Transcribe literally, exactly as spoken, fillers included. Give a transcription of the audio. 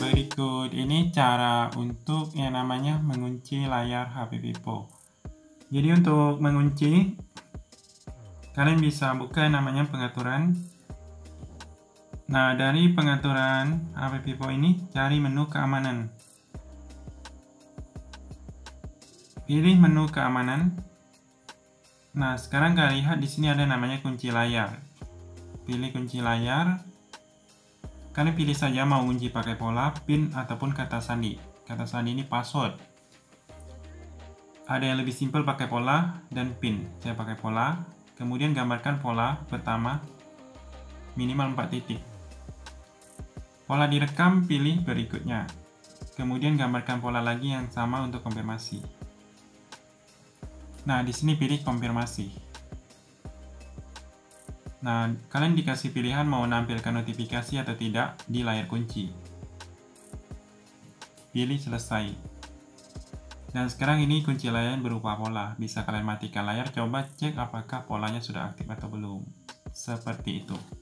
Berikut ini cara untuk yang namanya mengunci layar H P Vivo. Jadi untuk mengunci, kalian bisa buka namanya pengaturan. Nah, dari pengaturan H P Vivo ini, cari menu keamanan. Pilih menu keamanan. Nah, sekarang kalian lihat di sini ada namanya kunci layar. Pilih kunci layar. Kalian pilih saja mau kunci pakai pola, pin, ataupun kata sandi. Kata sandi ini password. Ada yang lebih simpel pakai pola dan pin. Saya pakai pola. Kemudian gambarkan pola pertama minimal empat titik. Pola direkam, pilih berikutnya. Kemudian gambarkan pola lagi yang sama untuk konfirmasi. Nah, di sini pilih konfirmasi. Nah, kalian dikasih pilihan mau menampilkan notifikasi atau tidak di layar kunci. Pilih selesai. Dan sekarang ini kunci layar berupa pola. Bisa kalian matikan layar, coba cek apakah polanya sudah aktif atau belum. Seperti itu.